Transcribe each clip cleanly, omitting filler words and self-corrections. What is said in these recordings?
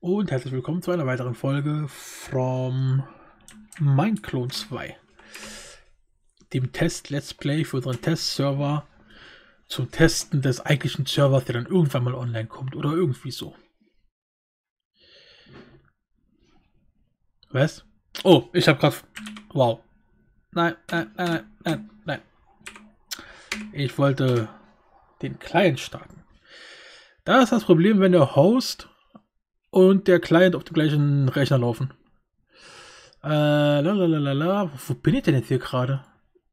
Und herzlich willkommen zu einer weiteren Folge from Mineclone 2, dem Test-Let's Play für unseren Testserver zum Testen des eigentlichen Servers, der dann irgendwann mal online kommt oder irgendwie so. Was? Oh, ich habe gerade... Wow. Nein. Ich wollte den Client starten. Da ist das Problem, wenn der Host und der Client auf dem gleichen Rechner laufen. Wo bin ich denn jetzt hier gerade?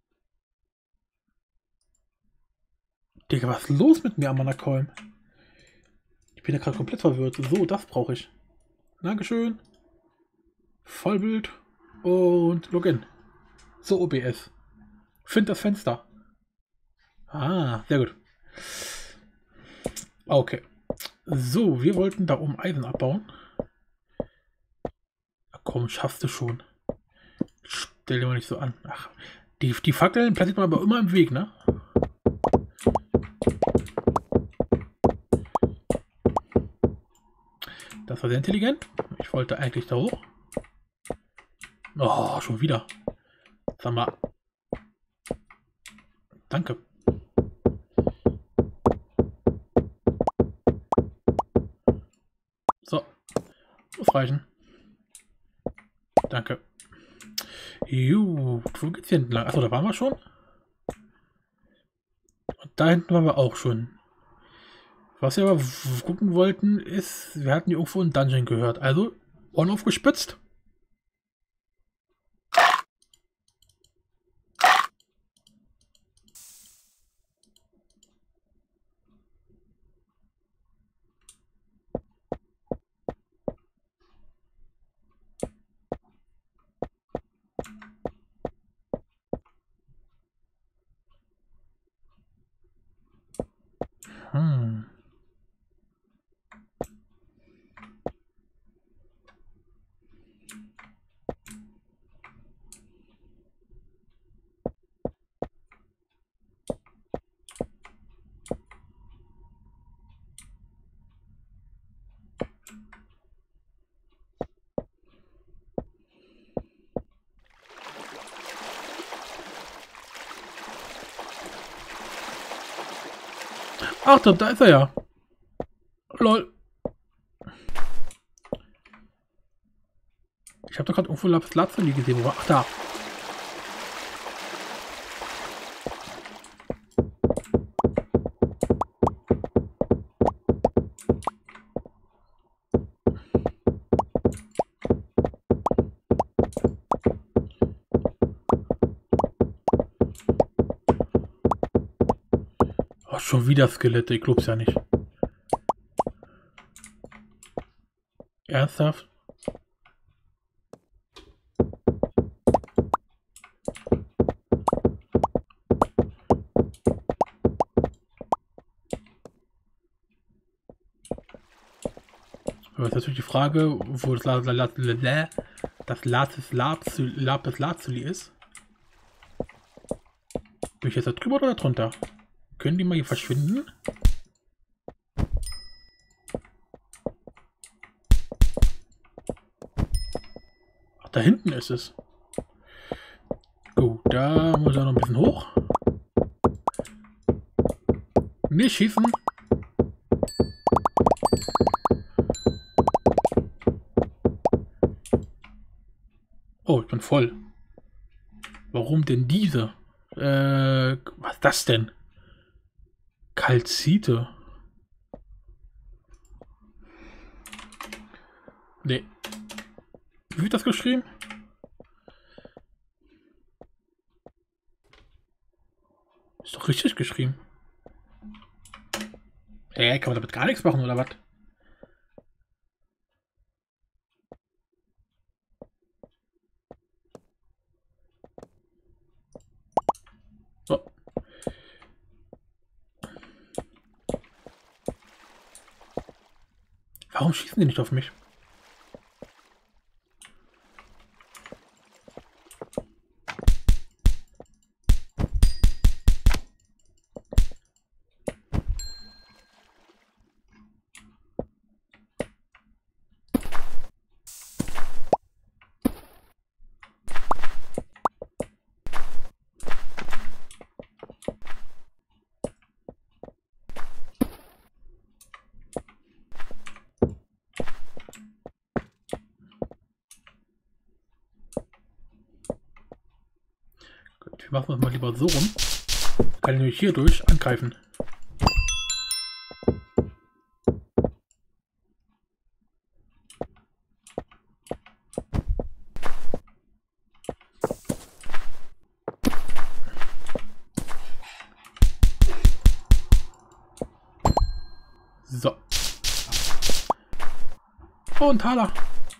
Digga, was ist los mit mir, Amanakolm? Ich bin ja gerade komplett verwirrt. So, das brauche ich. Dankeschön. Vollbild und Login. So, OBS. Find das Fenster. Ah, sehr gut. Okay. So, wir wollten da oben Eisen abbauen. Komm, schaffst du schon. Stell dir mal nicht so an. Ach, die Fackeln platziert man aber immer im Weg, ne? Das war sehr intelligent. Ich wollte eigentlich da hoch. Oh, schon wieder. Sag mal. Danke. So. Muss reichen. Danke. Gut, wo geht's hier entlang? Achso, da waren wir schon. Und da hinten waren wir auch schon. Was wir aber gucken wollten, ist, wir hatten hier irgendwo einen Dungeon gehört. Also, Ohren aufgespitzt. Ach, da ist er ja. Lol. Ich habe doch gerade irgendwo Lapis-Lazuli gesehen. Ach, da. Oh, schon wieder Skelette. Ich glaub's ja nicht. Ernsthaft? Aber jetzt natürlich die Frage, wo das Lapis Lazuli ist. Bin ich jetzt da drüber oder drunter? Können die mal hier verschwinden? Ach, da hinten ist es. Gut, da muss er noch ein bisschen hoch. Nicht schießen. Oh, ich bin voll. Warum denn diese? Was ist das denn? Kalzite. Nee. Wie wird das geschrieben? Ist doch richtig geschrieben. Kann man damit gar nichts machen, oder was? So. Warum schießen die nicht auf mich? machen wir es mal lieber so rum. Kann ich nämlich hier durch angreifen. So. Oh, ein Taler.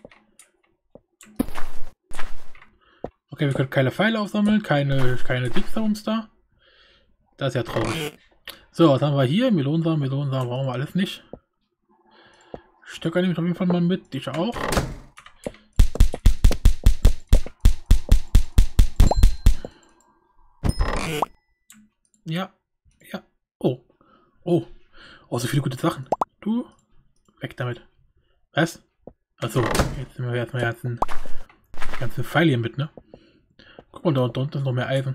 Okay, wir können keine Pfeile aufsammeln, keine Dingsarums da. Das ist ja traurig. So, was haben wir hier? Melonsamen brauchen wir alles nicht. Stöcker nehme ich auf jeden Fall mal mit. Ich auch. Ja. Ja. Oh. Oh. Oh, so viele gute Sachen. Du. Weg damit. Was? Achso. Jetzt nehmen wir erstmal die ganzen Pfeile hier mit, ne? Guck mal, da unten ist noch mehr Eisen.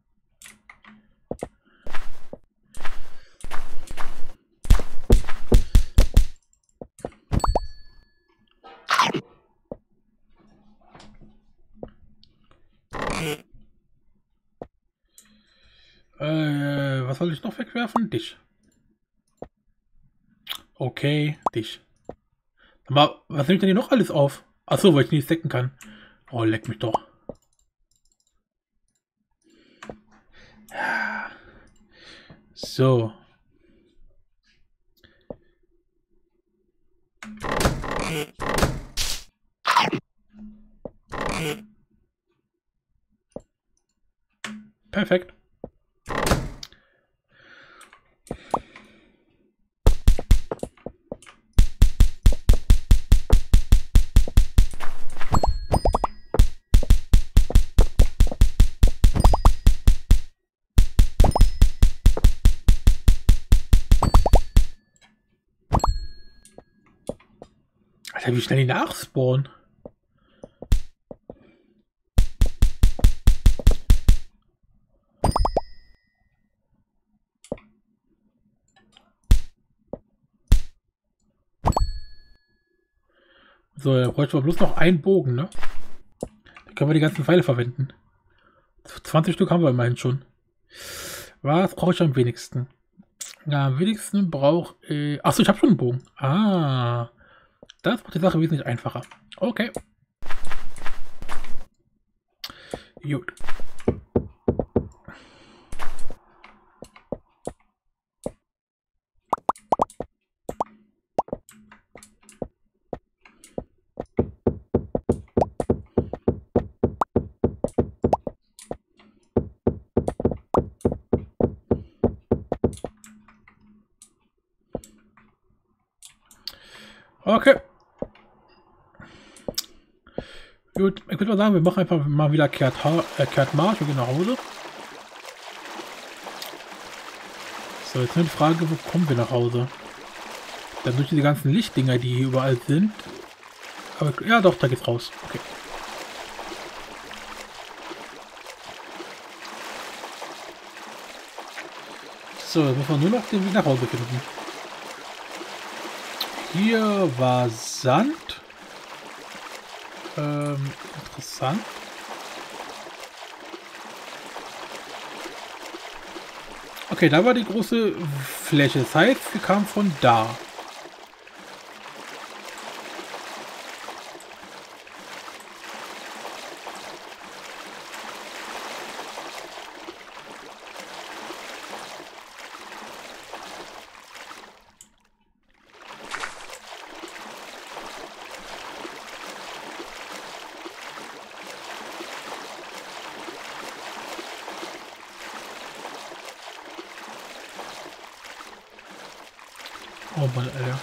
Was soll ich noch wegwerfen? Dich. Okay, dich. Aber was nimmt denn hier noch alles auf? Achso, weil ich nicht stecken kann. Oh, leck mich doch. So. Perfekt. Alter, wie schnell die nachspawnen. So, da bräuchten wir bloß noch einen Bogen, ne? Da können wir die ganzen Pfeile verwenden. 20 Stück haben wir immerhin schon. Was brauche ich am wenigsten? Ja, am wenigsten brauche ich... Achso, ich habe schon einen Bogen. Ah. Das macht die Sache wesentlich einfacher. Okay. Gut. Okay. Gut, ich würde mal sagen, wir machen einfach mal wieder kehrt Marsch, wir gehen nach Hause. So, jetzt nur die Frage, wo kommen wir nach Hause? Dann durch diese ganzen Lichtdinger, die hier überall sind. Aber ja doch, da geht's raus. Okay. So, jetzt muss man nur noch den Weg nach Hause finden. Hier war Sand. Interessant. Okay, da war die große Fläche. Das heißt, wir kamen von da. Oh Mann, Alter.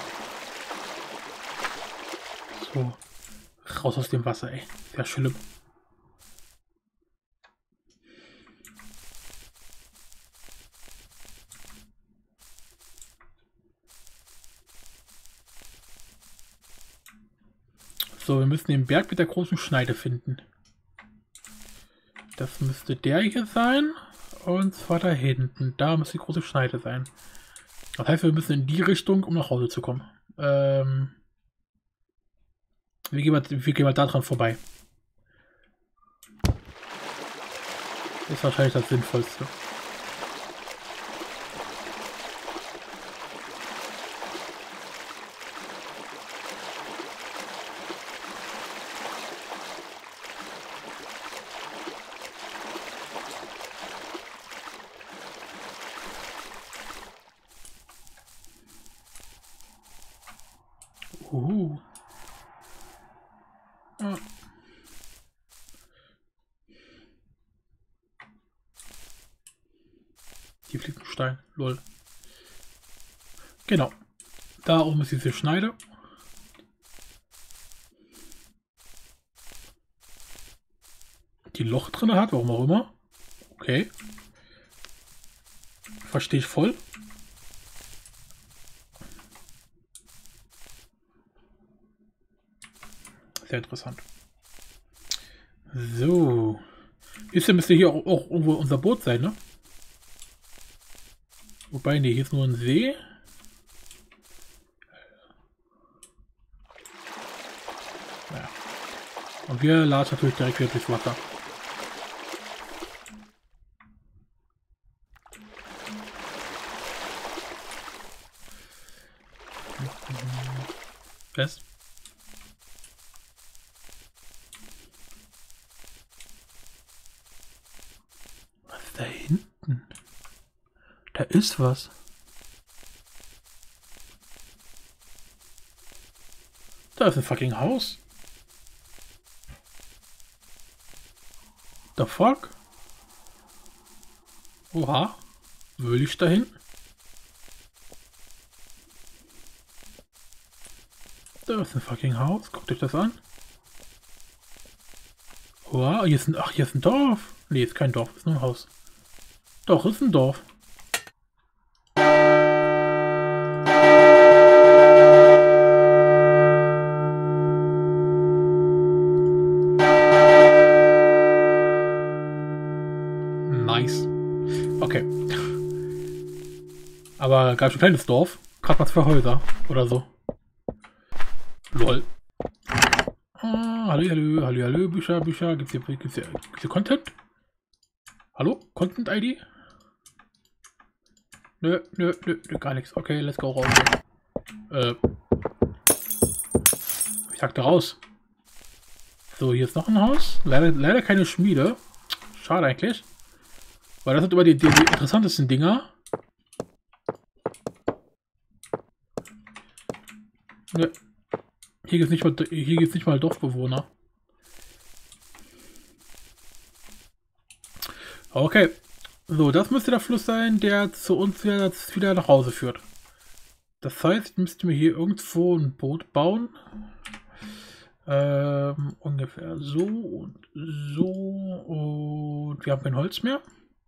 So. Raus aus dem Wasser, ey. Sehr schlimm. So, wir müssen den Berg mit der großen Schneide finden. Das müsste der hier sein. Und zwar da hinten. Da müsste die große Schneide sein. Das heißt, wir müssen in die Richtung, um nach Hause zu kommen. Wir gehen mal da dran vorbei. Ist wahrscheinlich das Sinnvollste. Ah. Die fliegt ein Stein. Lol. Genau. Da oben ist diese Schneide. Die Loch drin hat, warum auch immer. Okay. Verstehe ich voll. Sehr interessant. So. Müsste hier auch irgendwo unser Boot sein, ne? Wobei, nee, hier ist nur ein See. Ja. Und wir latschen natürlich direkt wieder durchs Wasser. Was? Was ist da hinten? Da ist was. Da ist ein fucking Haus. The fuck? Oha. Will ich dahin? Da ist ein fucking Haus. Guckt euch das an. Oha, hier ist ein Dorf. Nee, ist kein Dorf, ist nur ein Haus. Doch, ist ein Dorf. Nice. Okay. Aber ganz schön kleines Dorf. Gerade was für Häuser oder so. Lol. Hallo, Bücher. Gibt's hier Content? Hallo? Content-ID? Nö, gar nichts. Okay, let's go raus. Ich sagte raus. So, hier ist noch ein Haus. Leider keine Schmiede. Schade eigentlich. Weil das sind immer die interessantesten Dinger. Nö. Hier gibt es nicht mal Dorfbewohner. Okay. So, das müsste der Fluss sein, der zu uns wieder nach Hause führt. Das heißt, müssten wir hier irgendwo ein Boot bauen. Ungefähr so und so. Und wir haben kein Holz mehr.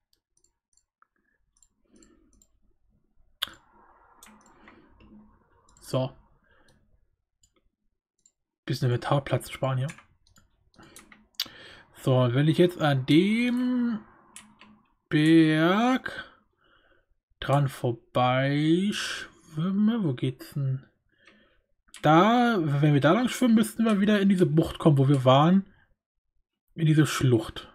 So. Bisschen Inventarplatz sparen hier. So, und wenn ich jetzt an dem Berg dran vorbeischwimme, wo geht's denn? Da, wenn wir da lang schwimmen, müssten wir wieder in diese Bucht kommen, wo wir waren. In diese Schlucht.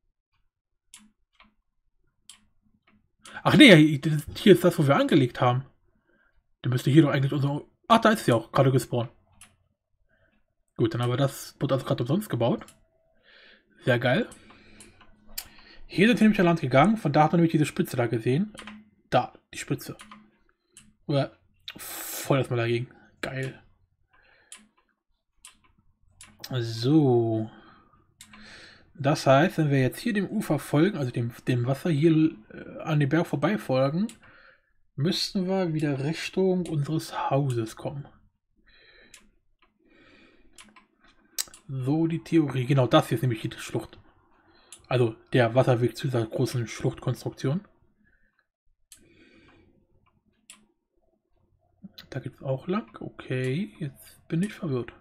Ach nee, hier ist das, wo wir angelegt haben. Dann müsste hier doch eigentlich unser... Ach, da ist sie auch gerade gespawnt. Gut, dann haben wir das Boot also gerade umsonst gebaut. Sehr geil. Hier sind wir nämlich an Land gegangen. Von da hat man nämlich diese Spitze da gesehen. Da, die Spitze. Oder voll erstmal dagegen. Geil. So. Das heißt, wenn wir jetzt hier dem Ufer folgen, also dem Wasser hier an den Berg vorbei folgen, müssten wir wieder Richtung unseres Hauses kommen. So die Theorie. Genau, das hier ist nämlich die Schlucht. Also der Wasserweg zu dieser großen Schluchtkonstruktion. Da geht es auch lang. Okay, jetzt bin ich verwirrt.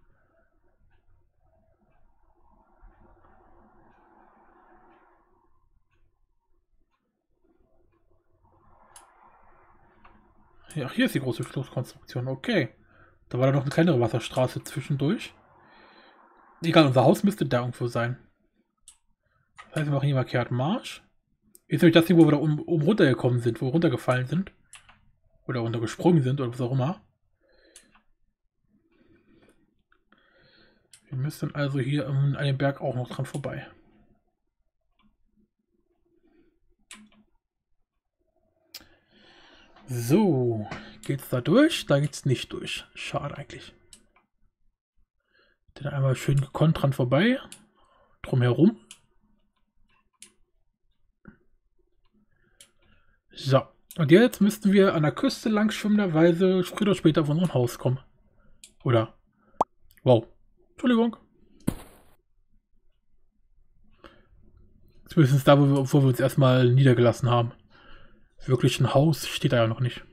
Ja, hier ist die große Schluchtkonstruktion. Okay. Da war da noch eine kleinere Wasserstraße zwischendurch. Egal, unser Haus müsste da irgendwo sein. Das heißt, wir machen hier markiert Marsch. Ist nämlich das Ding, wo wir da oben runtergekommen sind, wo wir runtergefallen sind. Oder runtergesprungen sind oder was auch immer. Wir müssen also hier an dem Berg auch noch dran vorbei. So, geht's da durch? Da geht's nicht durch. Schade eigentlich. Dann einmal schön gekonnt dran vorbei. Drumherum. So, und jetzt müssten wir an der Küste lang schwimmenderweise früher oder später von unserem Haus kommen. Oder? Wow. Entschuldigung. Zumindest da, wo wir uns erstmal niedergelassen haben. Wirklich ein Haus steht da ja noch nicht.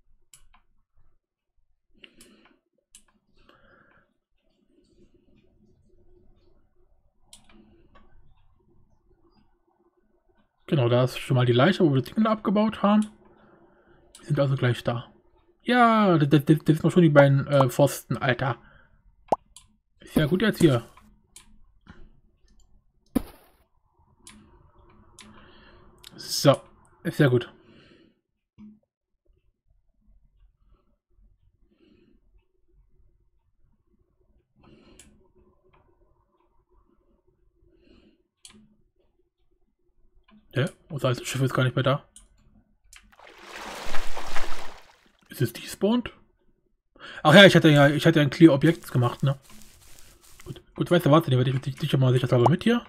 Genau, da ist schon mal die Leiche, wo wir die Dinge abgebaut haben. Wir sind also gleich da. Ja, das sind noch schon die beiden Pfosten, Alter. Ist ja gut jetzt hier. So, ist ja gut. Ja, unser altes Schiff ist gar nicht mehr da. Ist es despawned? Ach ja, ich hatte ja ein Clear Objekt gemacht, ne? Gut, weißt du, warte, den werde ich sicher mal sicherheitshalber mit hier.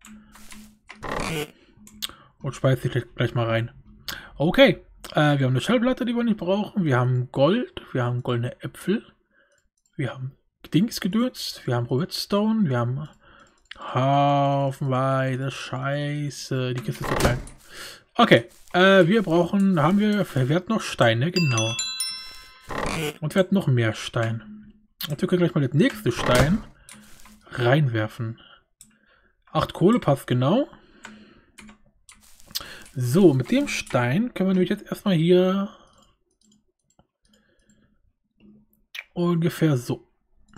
Und speise ich gleich mal rein. Okay, wir haben eine Schallplatte, die wir nicht brauchen. Wir haben Gold, wir haben goldene Äpfel. Wir haben Dingsgedöns, wir haben Redstone, wir haben haufenweise Scheiße. Die Kiste ist so klein. Okay, wir brauchen, wir hatten noch Steine, genau. Und wir hatten noch mehr Stein. Und wir können gleich mal das nächste Stein reinwerfen. 8 Kohle passt genau. So, mit dem Stein können wir nämlich jetzt erstmal hier ungefähr so.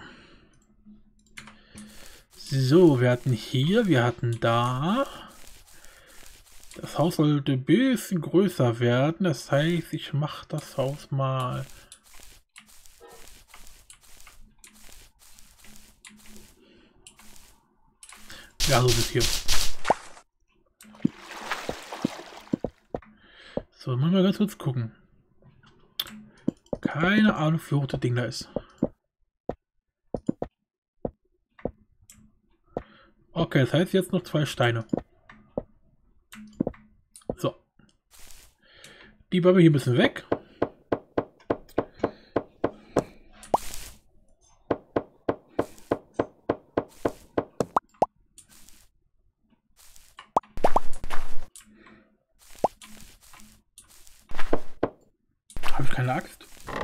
So, wir hatten hier, wir hatten da. Das Haus sollte ein bisschen größer werden. Das heißt, ich mache das Haus mal. Ja, so bis hier. So, mal ganz kurz gucken. Keine Ahnung, wie hoch das Ding da ist. Okay, das heißt jetzt noch 2 Steine. So. Die bauen wir hier ein bisschen weg. Habe ich keine Axt?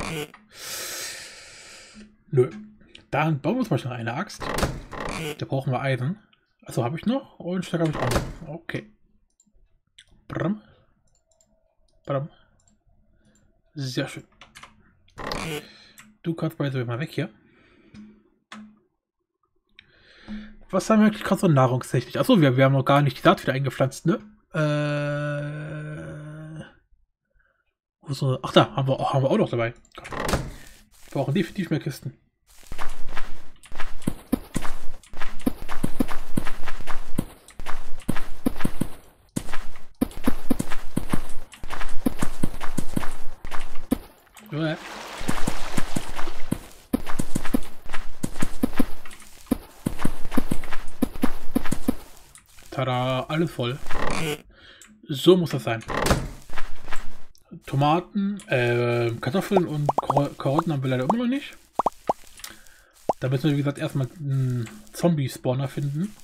Nö. Dann bauen wir uns mal schnell eine Axt. Da brauchen wir Eisen. Achso, habe ich noch? Und Stecker habe ich auch noch. Okay. Bram. Bram. Sehr schön. Du kannst bei mal weg hier. Was haben wir eigentlich gerade so nahrungstechnisch? Achso, wir haben noch gar nicht die Saat wieder eingepflanzt, ne? Ach da, haben wir auch noch dabei. Wir brauchen definitiv mehr Kisten. Ja. Tada, alles voll. So muss das sein. Tomaten, Kartoffeln und Karotten haben wir leider immer noch nicht. Da müssen wir, wie gesagt, erstmal einen Zombie-Spawner finden.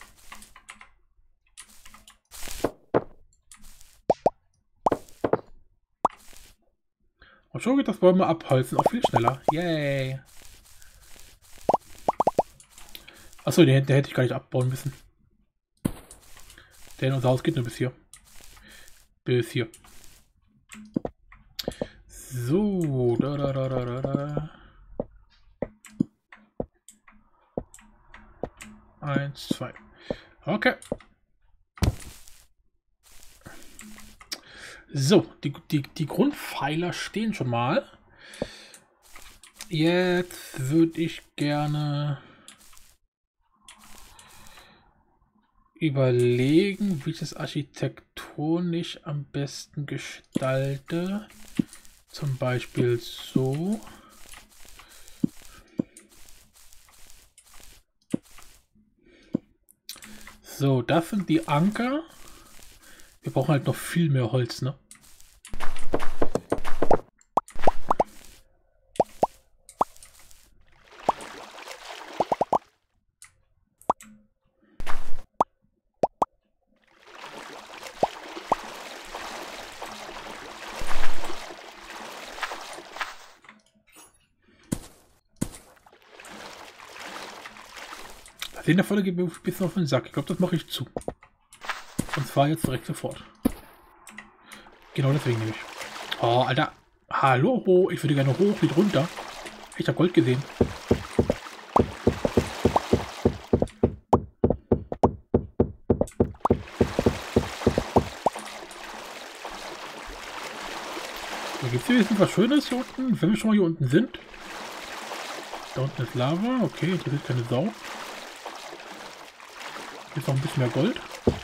Und schon geht das Bäume abholzen auch viel schneller. Yay! Achso, den hätte ich gar nicht abbauen müssen. Denn unser Haus geht nur bis hier. Bis hier. So, da. 1, 2. Okay. So, die Grundpfeiler stehen schon mal. Jetzt würde ich gerne überlegen, wie ich das architektonisch am besten gestalte. Zum Beispiel so. So, das sind die Anker. Wir brauchen halt noch viel mehr Holz, ne? In der Folge geht mir ein bisschen auf den Sack. Ich glaube, das mache ich zu. Und zwar jetzt direkt sofort. Genau deswegen nämlich. Oh, Alter. Hallo, ich würde gerne hoch, nicht runter. Ich habe Gold gesehen. Da gibt es hier wenigstens was Schönes hier unten, wenn wir schon mal hier unten sind. Da unten ist Lava. Okay, interessiert keine Sau. Jetzt noch ein bisschen mehr Gold.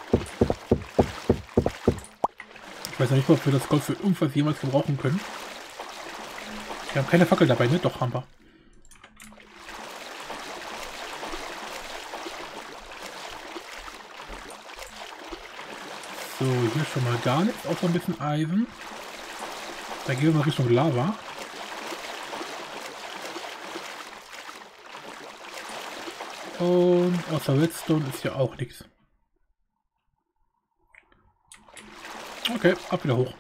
Ich weiß noch nicht, ob wir das Gold für irgendwas jemals gebrauchen können. Wir haben keine Fackel dabei, ne? Doch, haben wir. So, hier schon mal gar nichts, außer ein bisschen Eisen. Da gehen wir mal Richtung Lava. Und außer Redstone ist hier auch nichts. Okay, ab wieder hoch.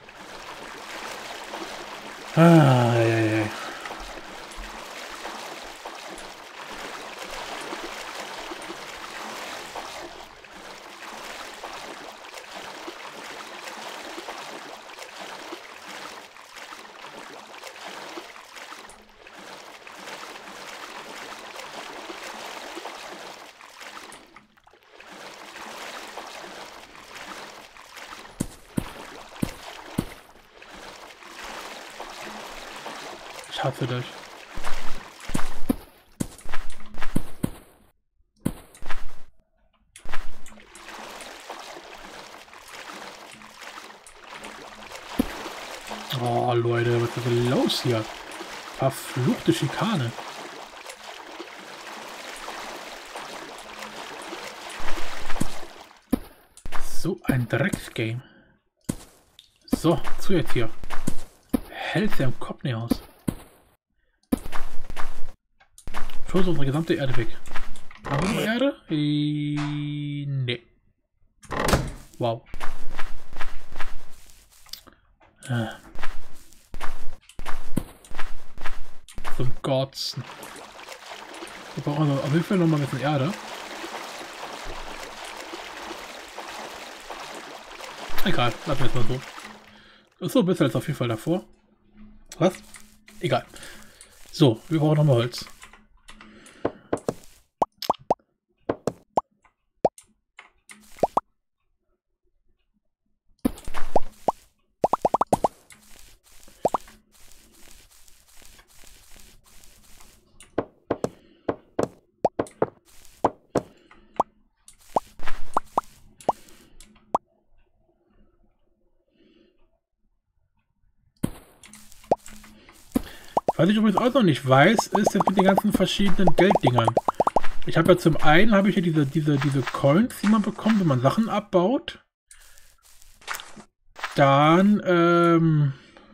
Ah, ja, ja. Ich hasse dich. Oh, Leute, was ist denn los hier? Verfluchte Schikane. So ein Drecksgame. So, zu jetzt hier. Hält der im Kopf nicht aus. Schon ist unsere gesamte Erde weg. Haben wir Erde? Nee. Wow. Zum Gottsen. Wir brauchen also auf jeden Fall nochmal ein bisschen Erde. Egal, lassen wir es mal so. Ist so besser als auf jeden Fall davor. Was? Egal. So, wir brauchen nochmal Holz. Was ich übrigens auch noch nicht weiß, ist jetzt mit den ganzen verschiedenen Gelddingern. Ich habe ja zum einen habe ich hier diese Coins, die man bekommt, wenn man Sachen abbaut. Dann,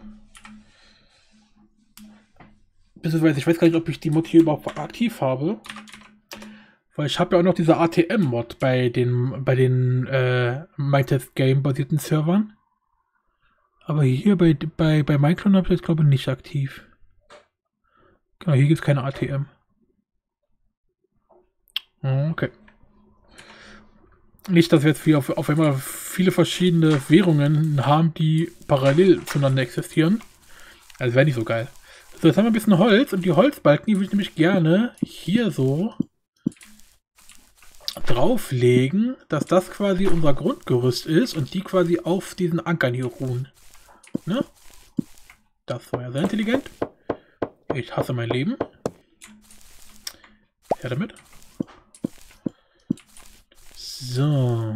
beziehungsweise ich weiß gar nicht, ob ich die Mod hier überhaupt aktiv habe. Weil ich habe ja auch noch diese ATM-Mod bei den MyTest-Game-basierten Servern. Aber hier bei Minecraft habe ich jetzt glaube ich nicht aktiv. Genau, hier gibt es keine ATM. Okay. Nicht, dass wir jetzt auf einmal viele verschiedene Währungen haben, die parallel zueinander existieren. Also wäre nicht so geil. So, jetzt haben wir ein bisschen Holz und die Holzbalken, die würde ich nämlich gerne hier so drauflegen, dass das quasi unser Grundgerüst ist und die quasi auf diesen Ankern hier ruhen. Ne? Das war ja sehr intelligent. Ich hasse mein Leben. Her damit. So.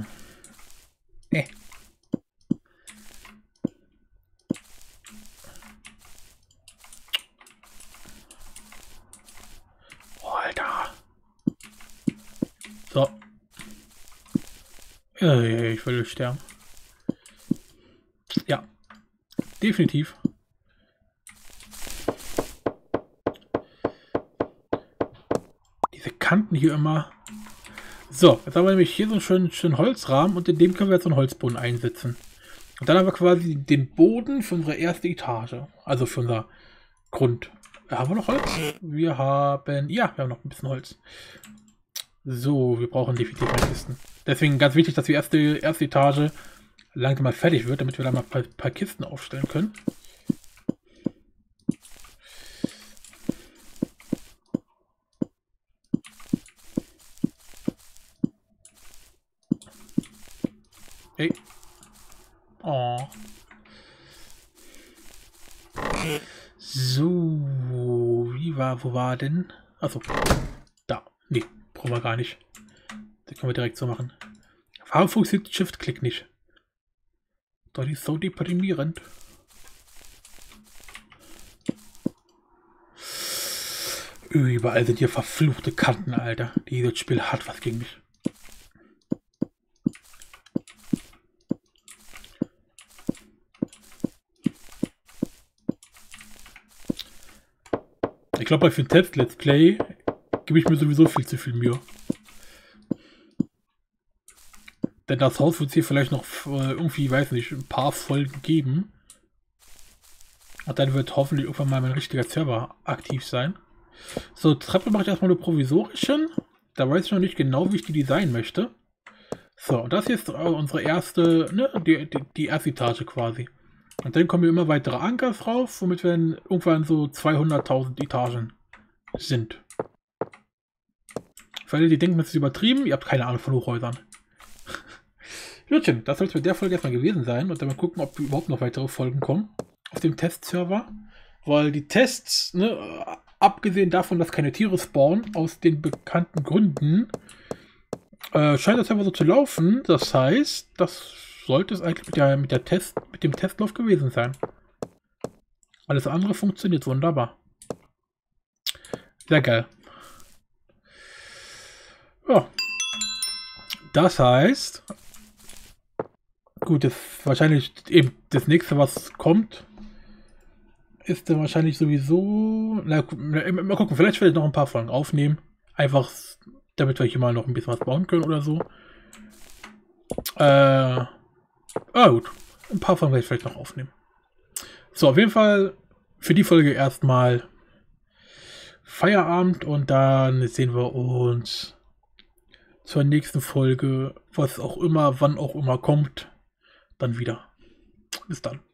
Oh, Alter. So. Ich will sterben. Ja. Definitiv. Diese Kanten hier immer. So, jetzt haben wir nämlich hier so einen schönen Holzrahmen und in dem können wir jetzt so einen Holzboden einsetzen. Und dann haben wir quasi den Boden für unsere erste Etage. Also für unser Grund. Haben wir noch Holz? Wir haben noch ein bisschen Holz. So, wir brauchen definitiv mehr Kisten. Deswegen ganz wichtig, dass die erste Etage langsam mal fertig wird, damit wir da mal ein paar Kisten aufstellen können. Hey. Oh. So, wo war denn? Achso, da. Nee, brauchen wir gar nicht. Das können wir direkt so machen. Warum funktioniert Shift-Klick nicht? Das ist so deprimierend. Überall sind hier verfluchte Kanten, Alter. Dieses Spiel hat was gegen mich. Ich glaube, für ein Test-Let's Play gebe ich mir sowieso viel zu viel Mühe. Denn das Haus wird es hier vielleicht noch irgendwie, weiß nicht, ein paar Folgen geben. Und dann wird hoffentlich irgendwann mal mein richtiger Server aktiv sein. So, Treppe mache ich erstmal eine provisorischen. Da weiß ich noch nicht genau, wie ich die designen möchte. So, und das hier ist unsere erste, ne, die erste Etage quasi. Und dann kommen hier immer weitere Anker drauf, womit wir dann irgendwann so 200.000 Etagen sind. Für alle, die denken, das ist übertrieben, ihr habt keine Ahnung von Hochhäusern. Jutchen, das soll es mit der Folge erstmal gewesen sein und dann mal gucken, ob überhaupt noch weitere Folgen kommen auf dem Testserver. Weil die Tests, ne, abgesehen davon, dass keine Tiere spawnen, aus den bekannten Gründen, scheint das einfach so zu laufen. Das heißt, das sollte es eigentlich mit dem Testlauf gewesen sein. Alles andere funktioniert wunderbar. Sehr geil. Ja. Das heißt, gut, wahrscheinlich eben das nächste, was kommt, ist dann wahrscheinlich sowieso. Mal gucken, vielleicht werde ich noch ein paar Folgen aufnehmen. Einfach, damit wir hier mal noch ein bisschen was bauen können oder so. Gut. Ein paar Folgen werde ich vielleicht noch aufnehmen. So, auf jeden Fall für die Folge erstmal Feierabend und dann sehen wir uns zur nächsten Folge, was auch immer, wann auch immer kommt, dann wieder. Bis dann.